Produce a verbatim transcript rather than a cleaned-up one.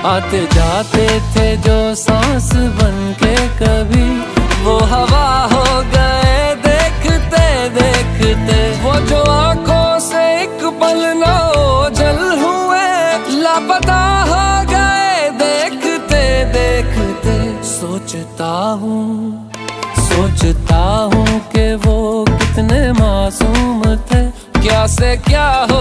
आते जाते थे जो सांस बन के कभी, वो हवा हो गए देखते देखते। वो जो आंखों से एक पल न ओझल हुए, लापता हो गए देखते देखते। सोचता हूँ सोचता हूँ कि वो कितने मासूम थे, क्या से क्या